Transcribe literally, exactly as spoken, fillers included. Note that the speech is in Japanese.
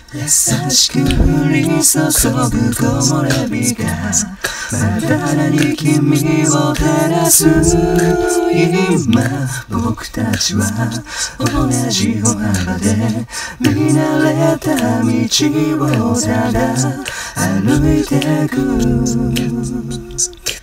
優しく降り注ぐ木漏れ日がまだらに君を照らす。今僕たちは同じ歩幅で見慣れた道をただ歩いてく。